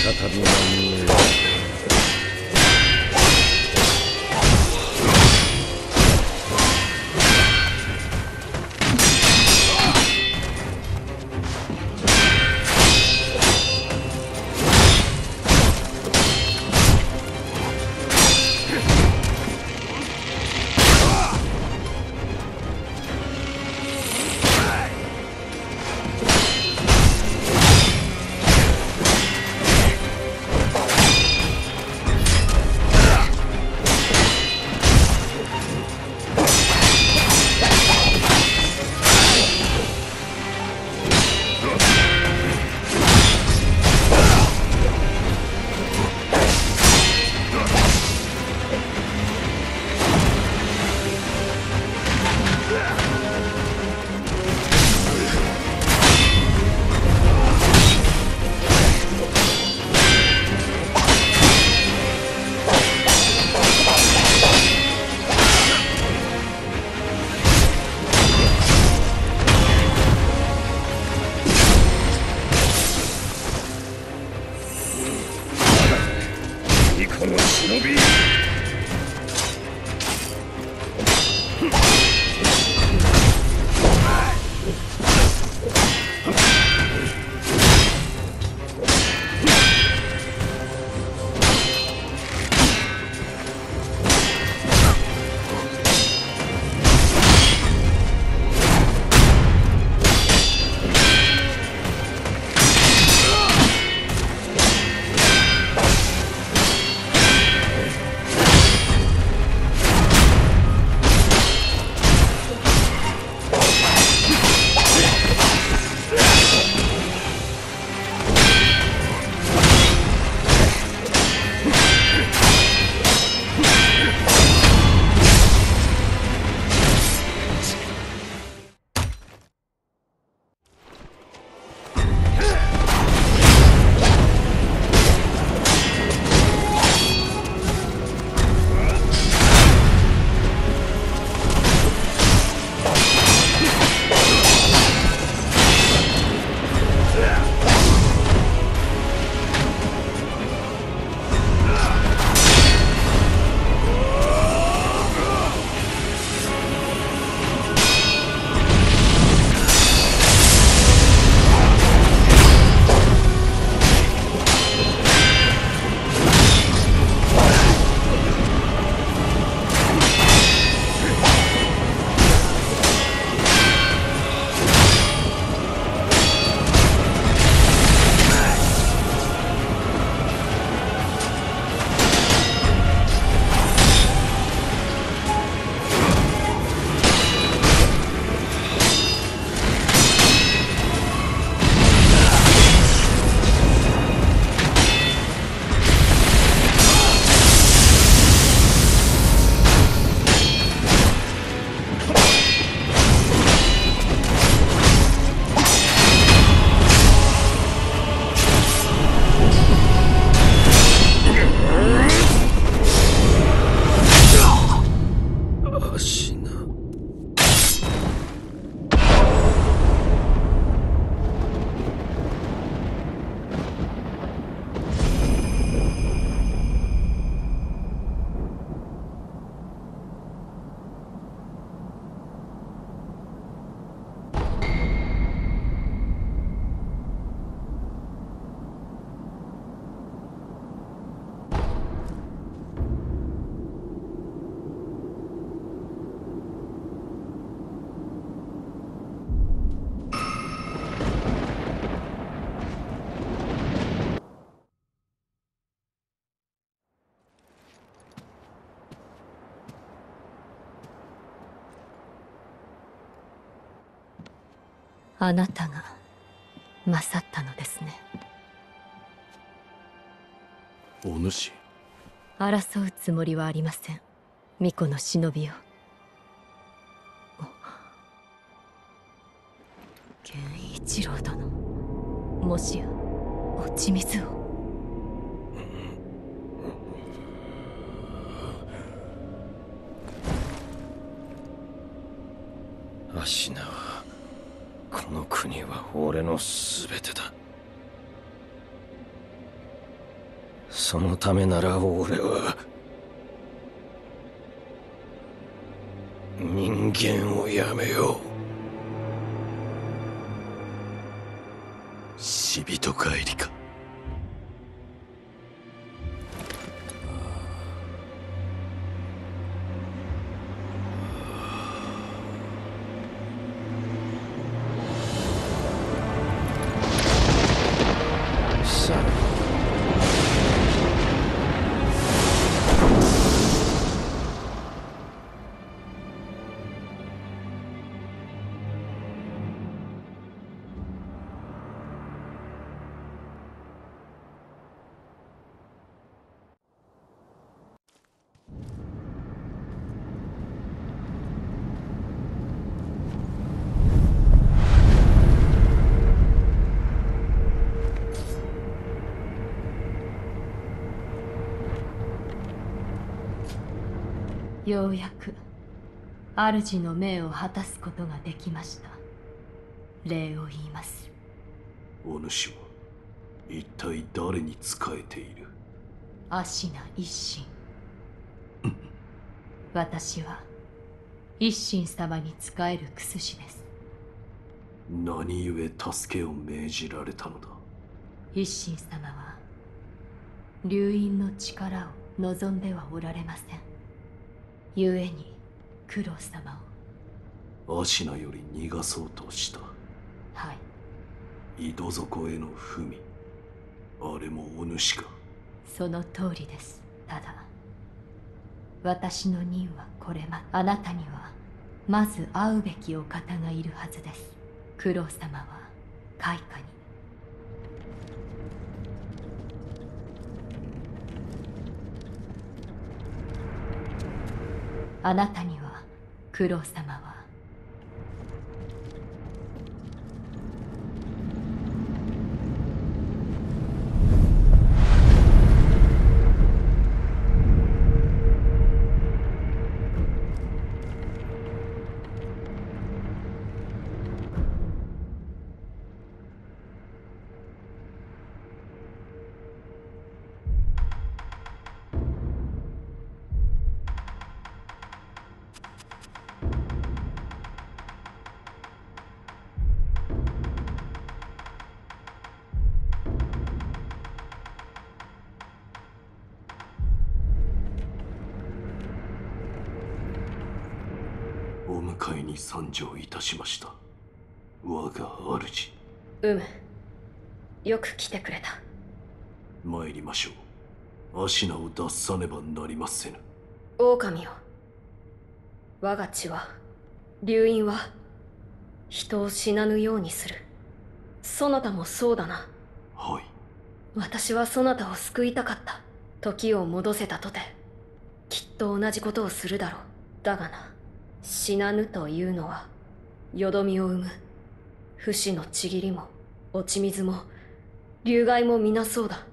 再び何故。この忍び。 あなたが勝ったのですね。 お主。 争うつもりはありません。巫女の忍びよ。源一郎殿、もしや落ち水を。 アシナはこの国は俺の全てだ。 そのためなら俺は人間をやめよう。死人帰りか。さあようやく主の命を果たすことができました。礼を言います。 お主は一体誰に仕えている？ アシナ一神私は一神様に仕えるクスシです。 何故助けを命じられたのだ？ 一神様は流因の力を望んではおられません。故に九郎様アシナより逃がそうとした。 を。はい、 井戸底への文、あれもお主か？ その通りです。ただ私の任はこれまあなたにはまず会うべきお方がいるはずです。九郎様は開花に。あなたには九郎様はお迎えに参上いたしました。我が主。 よく来てくれた。 参りましょう。アシナを脱さねばなりませぬ。 狼よ、我が血は流因は人を死なぬようにする。そなたもそうだな。 はい。 私はそなたを救いたかった。時を戻せたとてきっと同じことをするだろう。だがな、死なぬというのはよどみを生む。不死のちぎりも落ち水も流害も皆そうだ。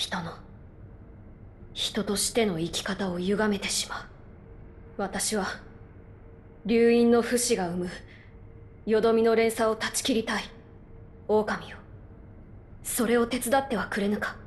人としての生き方を歪めてしまう。私は流因の不死が生むよどみの連鎖を断ち切りたい。狼よ、それを手伝ってはくれぬか。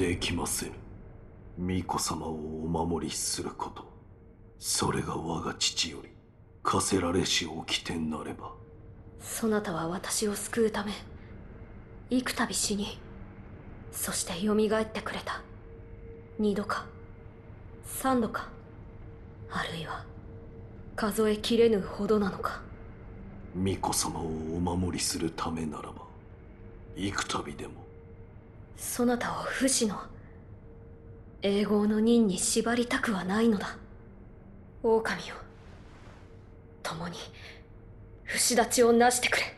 できませぬ。巫女様をお守りすること、それが我が父より課せられし掟なれば。 そなたは私を救うため幾度死に、そして蘇ってくれた。2度か3度か、あるいは数えきれぬほどなのか。 巫女様をお守りするためならば幾度でも。 そなたを不死の永劫の任に縛りたくはないのだ。狼よ、共に不死立ちをなしてくれ。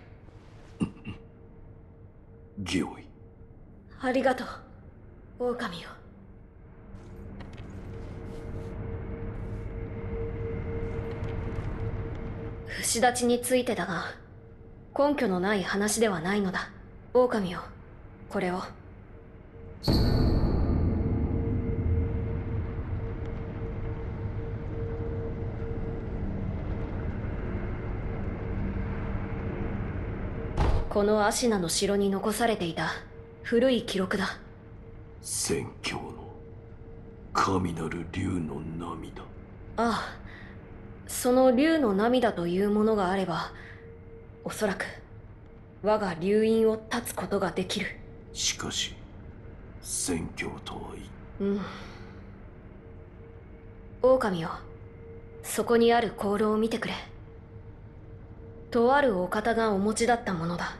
御意。 ありがとう、狼よ。不死立ちについてだが、根拠のない話ではないのだ。狼よ、これを。このアシナの城に残されていた古い記録だ。 宣教の神なる竜の涙。 ああ、その竜の涙というものがあれば、おそらく我が竜院を断つことができる。 しかし宣教とは言い。 狼よ、そこにある香炉を見てくれ。とあるお方がお持ちだったものだ。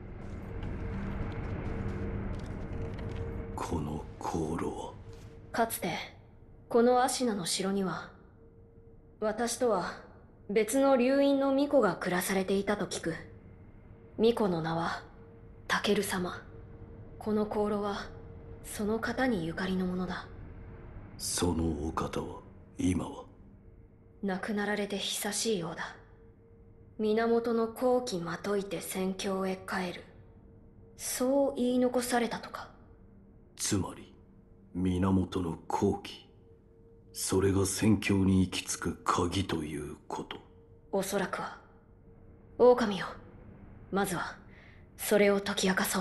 この香炉は。 かつてこのアシナの城には、私とは別の竜院の巫女が暮らされていたと聞く。巫女の名はタケル様。この香炉はその方にゆかりのものだ。 そのお方は今は。 亡くなられて久しいようだ。源の好機まといて宣教へ帰る、そう言い残されたとか。 つまり源の好機、それが宣教に行き着く鍵ということ。 おそらくは。狼よ、まずはそれを解き明かそう。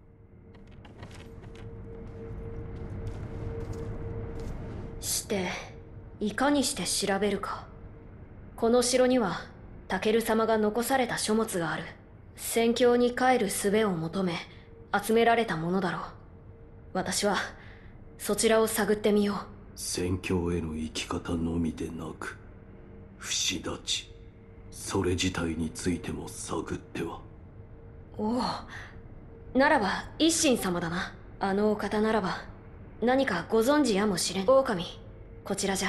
していかにして調べるか。この城にはタケル様が残された書物がある。宣教に帰る術を求め集められたものだろう。私はそちらを探ってみよう。 宣教への生き方のみでなく、不死立ち、それ自体についても探っては。 おお、ならば一心様だな。あのお方ならば何かご存知やもしれん。狼、こちらじゃ。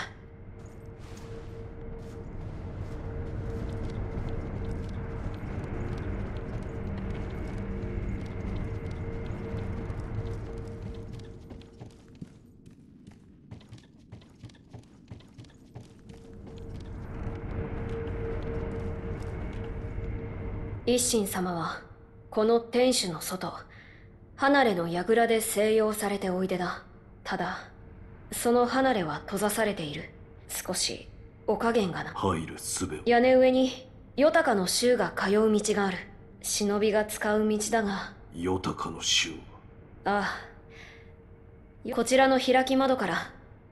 一心様はこの天守の外、離れの櫓で静養されておいでだ。ただその離れは閉ざされている。少しお加減がな。 入る術を。 屋根上にヨタカの衆が通う道がある。忍びが使う道だが。 ヨタカの衆は。 ああ、こちらの開き窓から。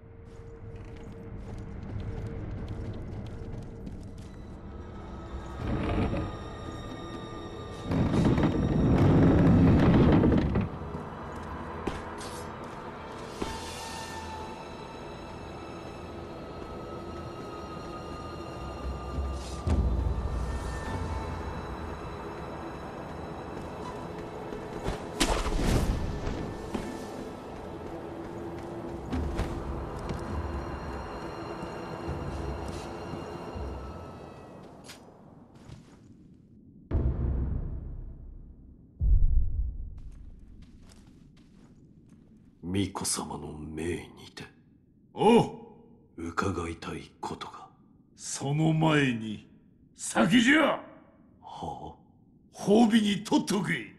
巫女様の命にて。 おう。 伺いたいことが。 その前に先じゃ。 はあ。 褒美に取っとけ。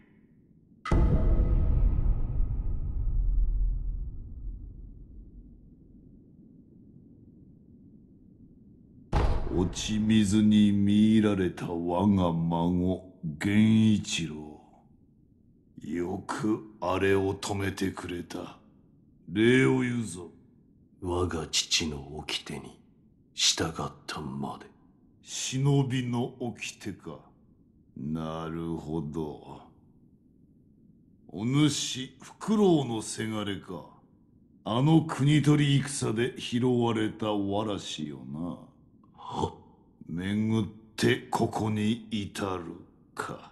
落ち水に見入られた我が孫源一郎、よくあれを止めてくれた。 礼を言うぞ。 我が父の掟に従ったまで。 忍びの掟か。なるほど。お主、フクロウのせがれか。あの国取り戦で拾われたわらしよな。 はっ。 巡ってここに至るか。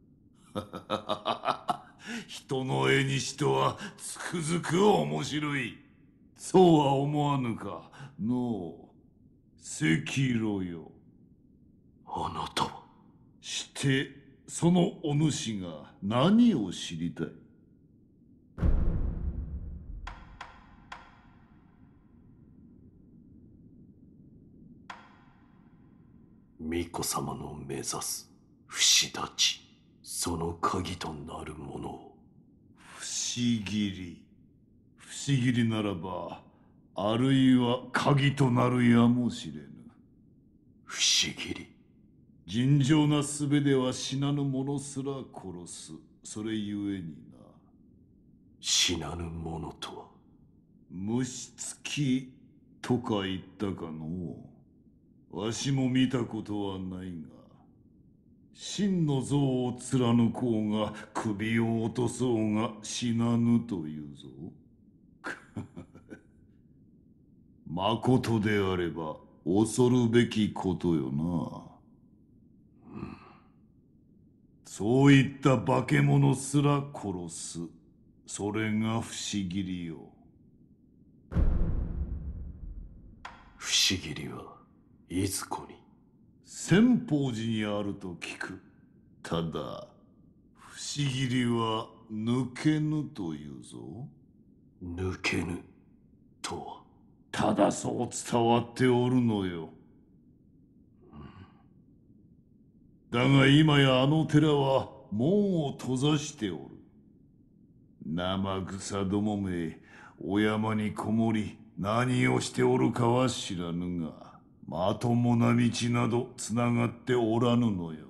人の絵にしてはつくづく面白い。そうは思わぬかのう、赤炉よ。 あなたは。 してそのお主が何を知りたい？ 巫女様の目指す不死立ち、その鍵となるものを。 不思議り。不思議りならば、あるいは鍵となるやもしれぬ。 不思議り。 尋常な術では死なぬ者すら殺す。それゆえにな。 死なぬものとは。 虫つきとか言ったかのう。わしも見たことはないが、真の像を貫こうが首を落とそうが死なぬというぞ。まことであれば恐るべきことよな。そういった化け物すら殺す。それが不思議りよ。 不思議りはいずこに。 千宝寺にあると聞く。ただ不思議りは抜けぬというぞ。 抜けぬとは。 ただそう伝わっておるのよ。だが今やあの寺は門を閉ざしておる。生草どもめ、お山にこもり何をしておるかは知らぬが、まともな道などつながっておらぬのよ。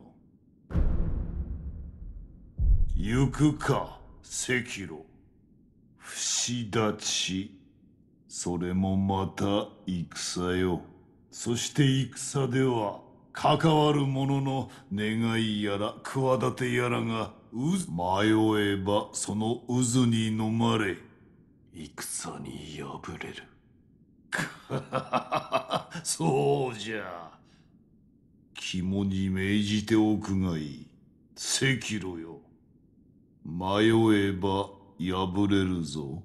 行くか、赤炉。不死立ち。それもまた戦よ。そして戦では関わる者の願いやら企てやらが迷えばその渦に飲まれ。 戦に敗れる。 そうじゃ。肝に銘じておくがいい。赤炉よ。迷えば敗れるぞ。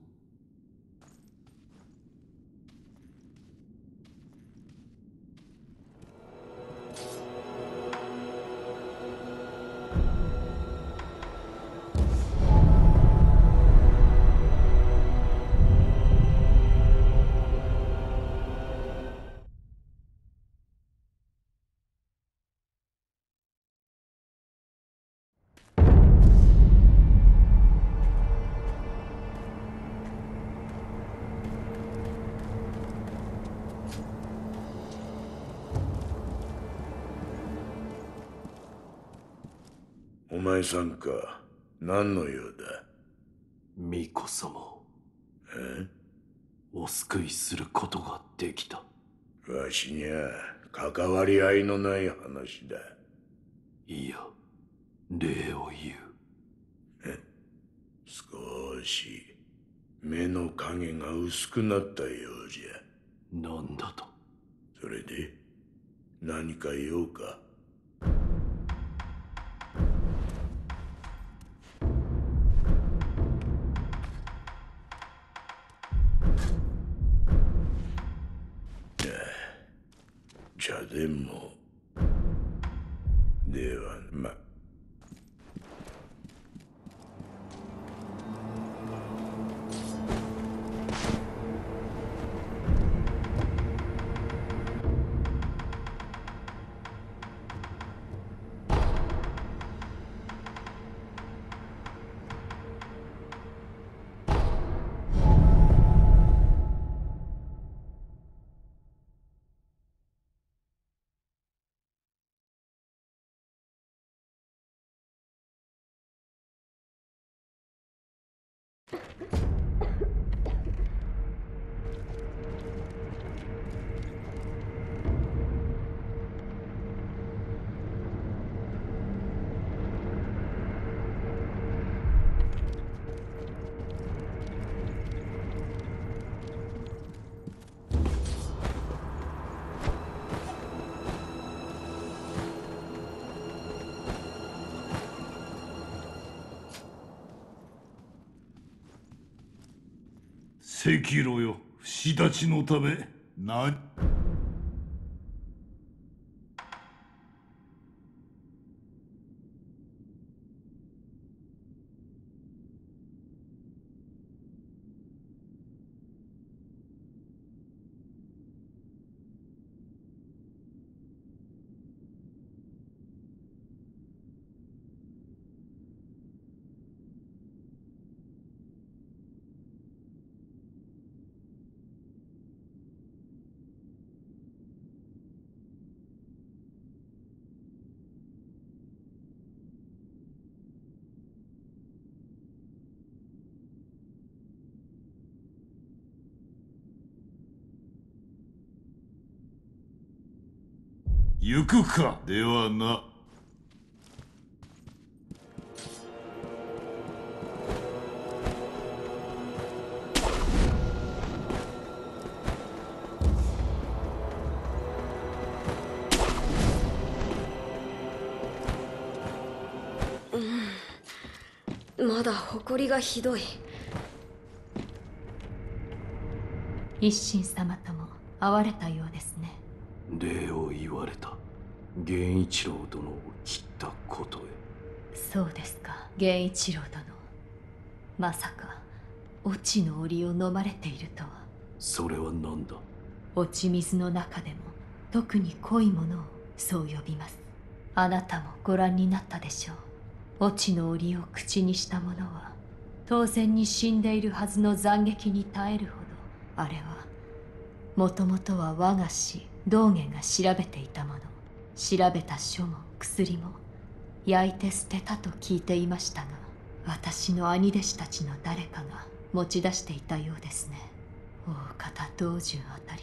お前さんか。何の用だ？ 巫女様をえ？ お救いすることができた。 わしにゃ関わり合いのない話だ。 いや、礼を言う。 少し目の影が薄くなったようじゃ。 なんだと？ それで何か用か？茶でも。ではま。 赤炉よ、不死立ちのため行くかではな。 まだ埃がひどい。 一心様とも会われたようですね。 礼を言われた。源一郎殿を切ったことへ。 そうですか、源一郎殿。まさか落ちの檻を飲まれているとは。 それは何だ。 落ち水の中でも特に濃いものをそう呼びます。あなたもご覧になったでしょう。落ちの檻を口にした者は当然に死んでいるはずの斬撃に耐えるほど、あれはもともとは我が師道元が調べていたもの。調べた書も薬も焼いて捨てたと聞いていましたが、私の兄弟子たちの誰かが持ち出していたようですね。大方道順あたり。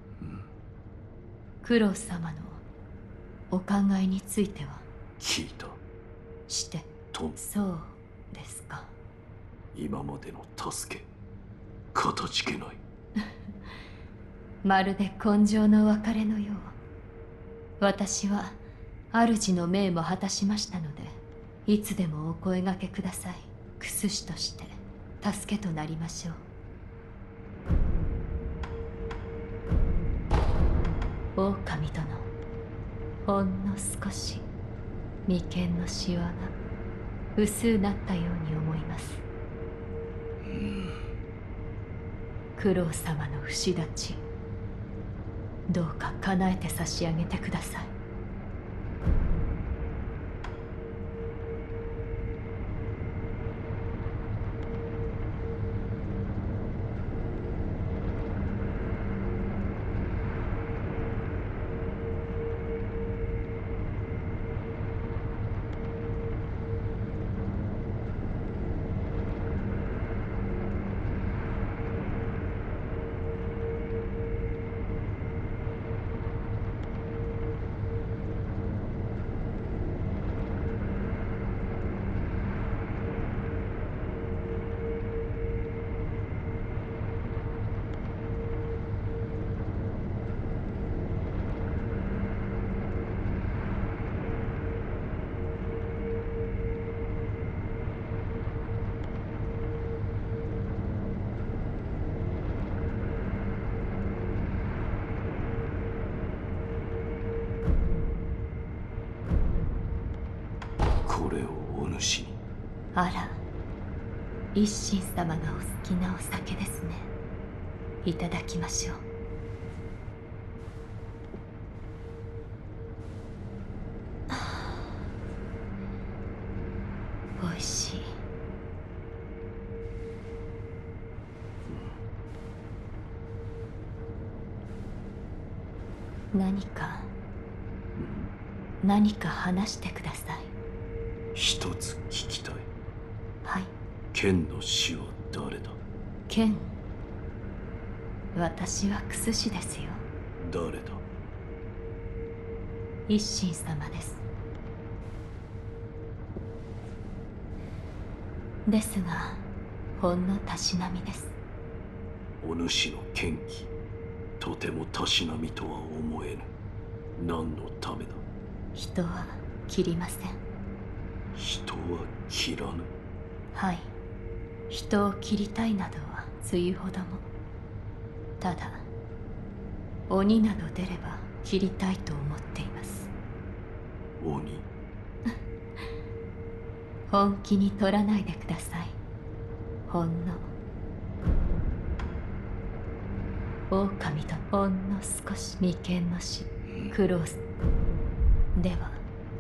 九郎様のお考えについては聞いた。 してと、 そうですか。 今までの助け、かたじけない。 まるで今生の別れのよう。私は主の命も果たしましたので、いつでもお声掛けください。薬師として助けとなりましょう。狼殿、ほんの少し眉間のシワが薄うなったように思います。九郎様の不死立ち、どうか叶えて差し上げてください。 これをお主に。 あら、一心様がお好きなお酒ですね。いただきましょう。おいしい。何か話してください。 一つ聞きたい。 はい。 剣の死は誰だ。 剣、私は薬師ですよ。 誰だ。 一心様です。ですがほんのたしなみです。 お主の剣気、とてもたしなみとは思えぬ。何のためだ。 人は切りません。 人は切らぬ。 はい。人を切りたいなどはつゆほども。 ただ鬼など出れば切りたいと思っています。 鬼？ 本気に取らないでください。ほんの狼とほんの少し眉間のしクロースでは。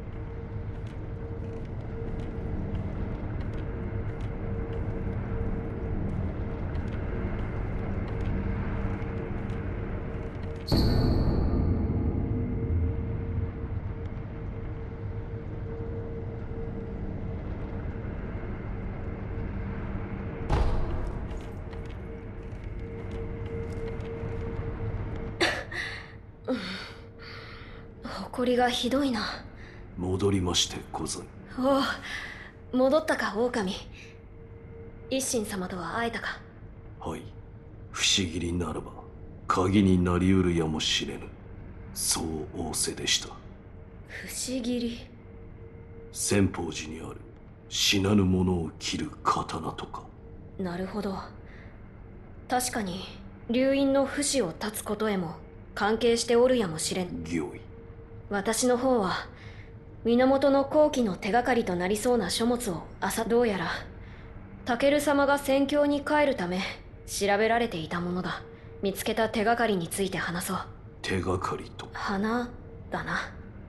誇りがひどいな。 戻りましてござい。 おお、戻ったか狼。一心様とは会えたか？ はい。不思議にならば鍵になりうるやもしれぬ、そう仰せでした。 不思議り。 千宝寺にある死なぬ者を切る刀とか。 なるほど。確かに流院の不死を断つことへも関係しておるやもしれん。 御意。 私の方は源の後期の手がかりとなりそうな書物をどうやらタケル様が戦況に帰るため調べられていたものだ。見つけた手がかりについて話そう。 手がかりと。 花だな。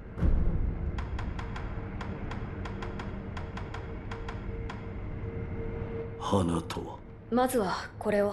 花とは？ まずはこれを。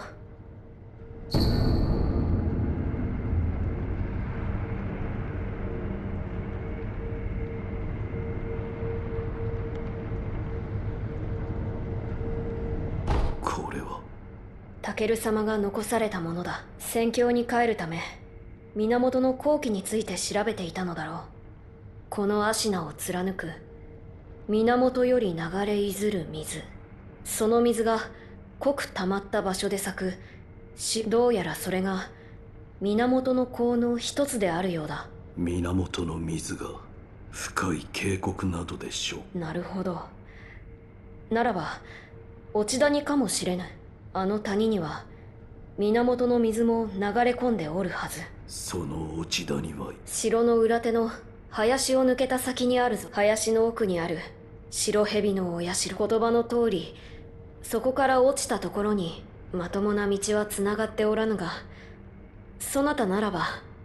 これはタケル様が残されたものだ。戦況に帰るため源の後期について調べていたのだろう。この芦名を貫く源より流れいずる水、その水が濃く溜まった場所で咲くどうやらそれが源の効の一つであるようだ。 源の水が深い渓谷などでしょう。 なるほど。ならば落ち谷かもしれぬ。あの谷には源の水も流れ込んでおるはず。 その落ち谷は城の裏手の林を抜けた先にあるぞ。林の奥にある白蛇のお社。言葉の通りそこから落ちたところにまともな道はつながっておらぬが、そなたならば。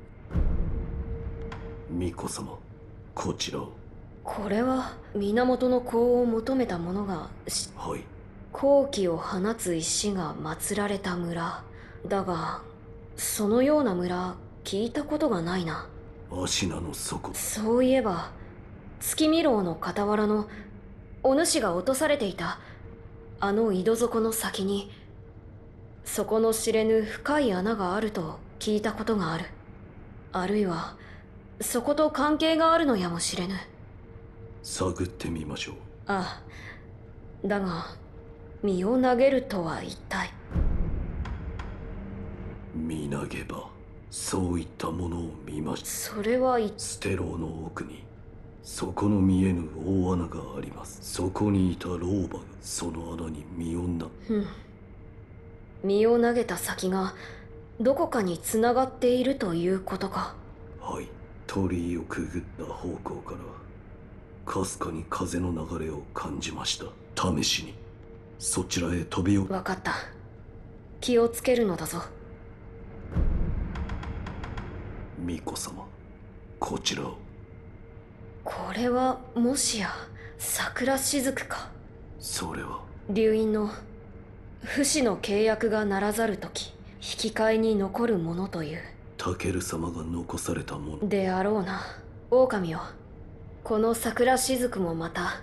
巫女様、こちらを。 これは源の功を求めた者がはい。 好気を放つ石が祀られた村だが、そのような村聞いたことがないな。 芦名の底。 そういえば月見楼の傍らのお主が落とされていたあの井戸底の先に底の知れぬ深い穴があると聞いたことがある。あるいはそこと関係があるのやもしれぬ。 探ってみましょう。 ああ、だが身を投げるとは一体。 見投げばそういったものを見ました。 それはステローの奥に底の見えぬ大穴があります。そこにいた老婆がその穴に身を身を投げた先がどこかに繋がっているということか。 はい。鳥居をくぐった方向からかすかに風の流れを感じました。試しにそちらへ飛び分かった。気をつけるのだぞ。 巫女様、こちらを。 これはもしや桜雫か。 それは流院の不死の契約がならざる時引き換えに残るものという。 タケル様が残されたものであろうな。狼よ、この桜雫もまた。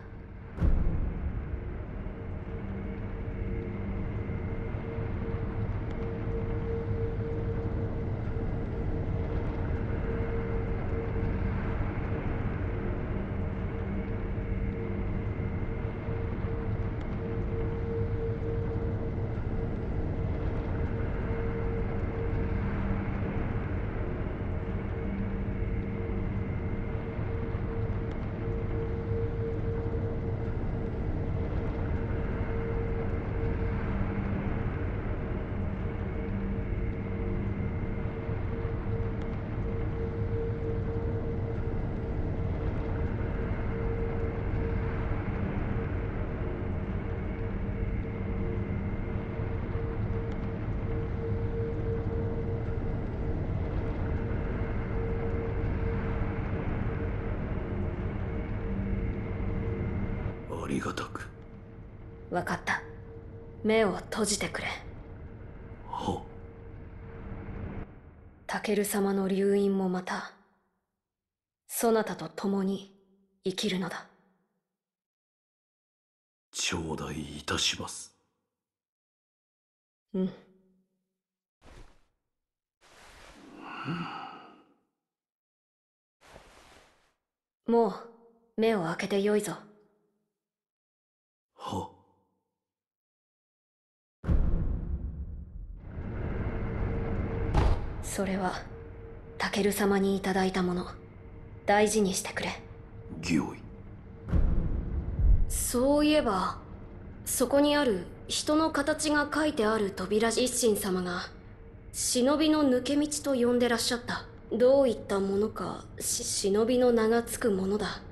りがたく。 分かった。目を閉じてくれ。 は。 タケル様の留飲もまたそなたと共に生きるのだ。 頂戴いたします。 うん。もう目を開けてよいぞ。 は。 それはタケル様にいただいたもの。大事にしてくれ。 御意。 そういえばそこにある人の形が書いてある扉、一心様が忍びの抜け道と呼んでらっしゃった。どういったものか忍びの名がつくものだ。